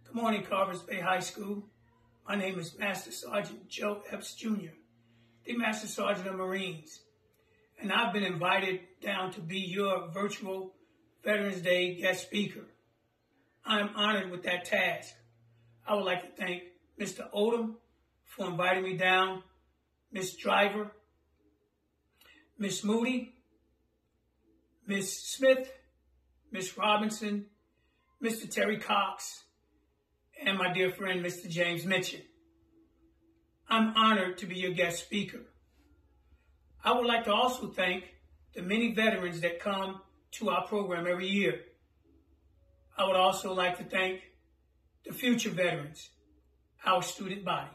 Good morning, Carvers Bay High School. My name is Master Sergeant Joe Epps, Jr., the Master Sergeant of Marines, and I've been invited down to be your virtual Veterans Day guest speaker. I am honored with that task. I would like to thank Mr. Odom for inviting me down, Ms. Driver, Ms. Moody, Ms. Smith, Ms. Robinson, Mr. Terry Cox, and my dear friend, Mr. James Mitchell. I'm honored to be your guest speaker. I would like to also thank the many veterans that come to our program every year. I would also like to thank the future veterans, our student body.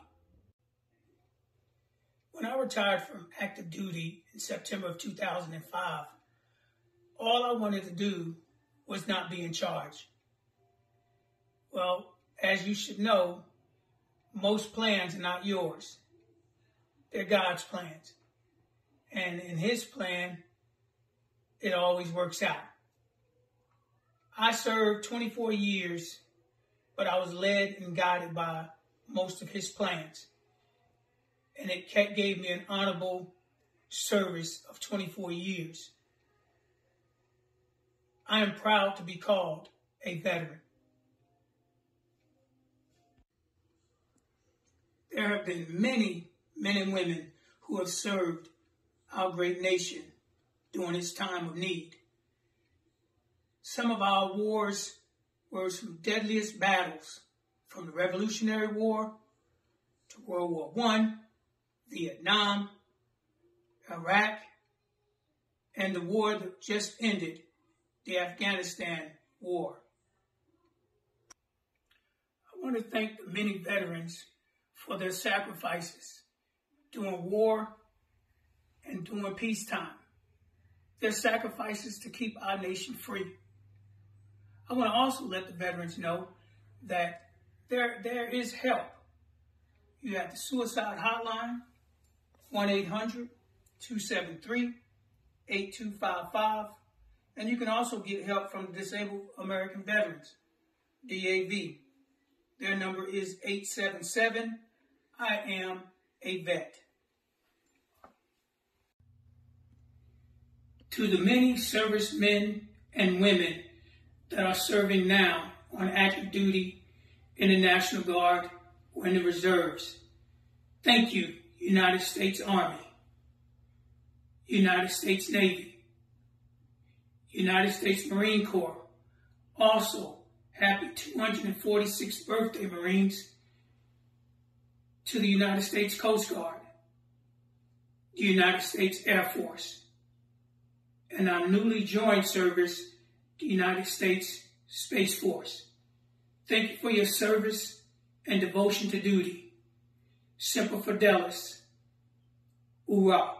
When I retired from active duty in September of 2005, all I wanted to do was not be in charge. Well, as you should know, most plans are not yours. They're God's plans. And in His plan, it always works out. I served 24 years, but I was led and guided by most of His plans. And it gave me an honorable service of 24 years. I am proud to be called a veteran. There have been many men and women who have served our great nation during its time of need. Some of our wars were some deadliest battles, from the Revolutionary War to World War I, Vietnam, Iraq, and the war that just ended, the Afghanistan War. I want to thank the many veterans for their sacrifices during war and during peacetime, their sacrifices to keep our nation free. I want to also let the veterans know that there is help. You have the suicide hotline, 1-800-273-8255, and you can also get help from the Disabled American Veterans, DAV. Their number is 877-I-AM-A-VET. To the many servicemen and women that are serving now on active duty in the National Guard or in the reserves, thank you, United States Army, United States Navy, United States Marine Corps. Also, happy 246th birthday, Marines, to the United States Coast Guard, the United States Air Force, and our newly joined service, the United States Space Force. Thank you for your service and devotion to duty. Semper Fidelis. Hoorah.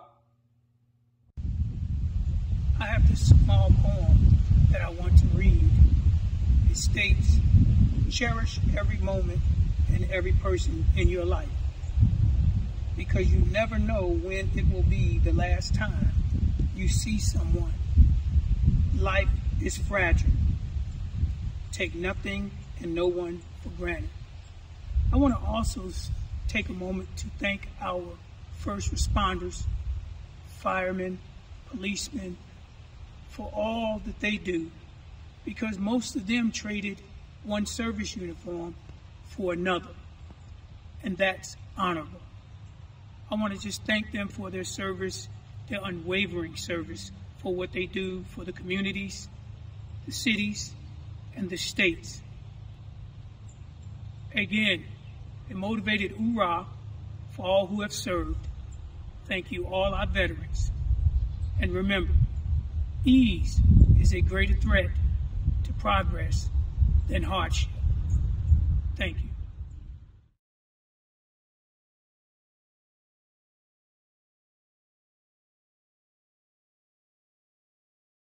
I have this small poem that I want to read. It states, cherish every moment and every person in your life, because you never know when it will be the last time you see someone. Life is fragile. Take nothing and no one for granted. I want to also take a moment to thank our first responders, firemen, policemen, for all that they do, because most of them traded one service uniform for another, and that's honorable. I want to just thank them for their service, their unwavering service, for what they do for the communities, the cities, and the states. Again, a motivated hoorah for all who have served. Thank you, all our veterans. And remember, ease is a greater threat to progress than hardship. Thank you.